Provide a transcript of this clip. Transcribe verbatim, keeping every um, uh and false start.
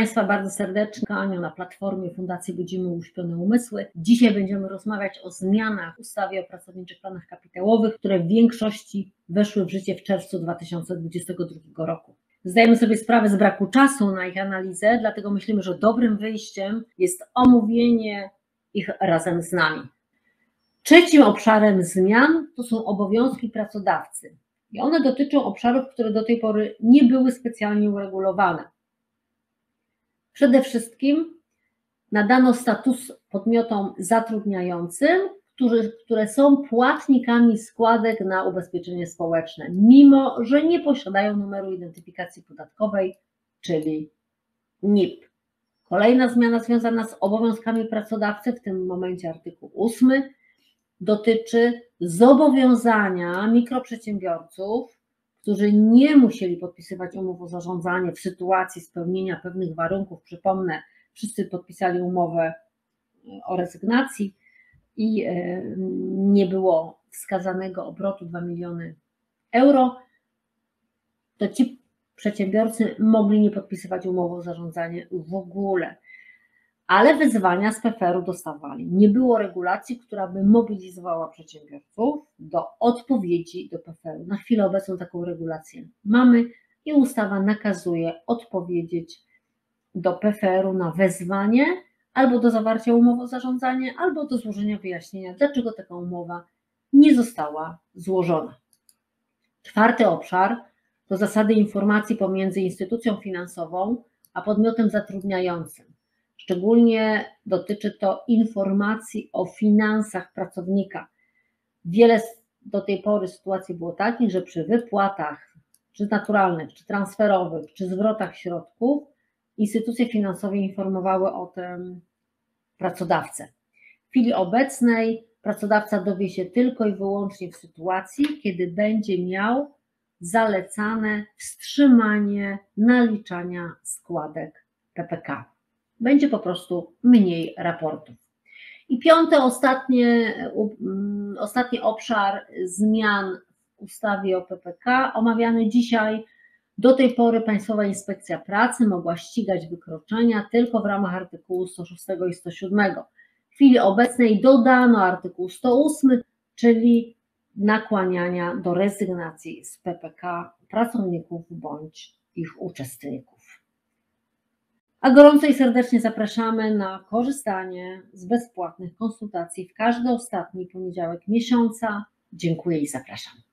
Państwa bardzo serdecznie na platformie Fundacji Budzimy Uśpione Umysły. Dzisiaj będziemy rozmawiać o zmianach w ustawie o pracowniczych planach kapitałowych, które w większości weszły w życie w czerwcu dwa tysiące dwudziestego drugiego roku. Zdajemy sobie sprawę z braku czasu na ich analizę, dlatego myślimy, że dobrym wyjściem jest omówienie ich razem z nami. Trzecim obszarem zmian to są obowiązki pracodawcy. I one dotyczą obszarów, które do tej pory nie były specjalnie uregulowane. Przede wszystkim nadano status podmiotom zatrudniającym, którzy, które są płatnikami składek na ubezpieczenie społeczne, mimo że nie posiadają numeru identyfikacji podatkowej, czyli N I P. Kolejna zmiana związana z obowiązkami pracodawcy, w tym momencie artykuł ósmy, dotyczy zobowiązania mikroprzedsiębiorców, którzy nie musieli podpisywać umów o zarządzanie w sytuacji spełnienia pewnych warunków. Przypomnę, wszyscy podpisali umowę o rezygnacji i nie było wskazanego obrotu dwa miliony euro, to ci przedsiębiorcy mogli nie podpisywać umowy o zarządzanie w ogóle. Ale wezwania z P F R u dostawali. Nie było regulacji, która by mobilizowała przedsiębiorców do odpowiedzi do P F R u. Na chwilę obecną taką regulację mamy i ustawa nakazuje odpowiedzieć do P F R u na wezwanie albo do zawarcia umowy o zarządzanie, albo do złożenia wyjaśnienia, dlaczego taka umowa nie została złożona. Czwarty obszar to zasady informacji pomiędzy instytucją finansową a podmiotem zatrudniającym. Szczególnie dotyczy to informacji o finansach pracownika. Wiele do tej pory sytuacji było takich, że przy wypłatach, czy naturalnych, czy transferowych, czy zwrotach środków, instytucje finansowe informowały o tym pracodawcę. W chwili obecnej pracodawca dowie się tylko i wyłącznie w sytuacji, kiedy będzie miał zalecane wstrzymanie naliczania składek P P K. Będzie po prostu mniej raportów. I piąty, ostatnie, ostatni obszar zmian w ustawie o P P K, omawiany dzisiaj. Do tej pory Państwowa Inspekcja Pracy mogła ścigać wykroczenia tylko w ramach artykułu sto szóstego i sto siódmego. W chwili obecnej dodano artykuł sto ósmy, czyli nakłaniania do rezygnacji z P P K pracowników bądź ich uczestników. A gorąco i serdecznie zapraszamy na korzystanie z bezpłatnych konsultacji w każdy ostatni poniedziałek miesiąca. Dziękuję i zapraszam.